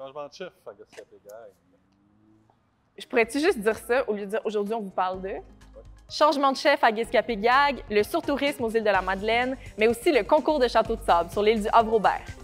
Changement de chef à Gaspé-Gag. Je pourrais-tu juste dire ça au lieu de dire aujourd'hui on vous parle de? Changement de chef à Guiscapé-Gag, le surtourisme aux îles de la Madeleine, mais aussi le concours de château de sable sur l'île du Havre-Aubert.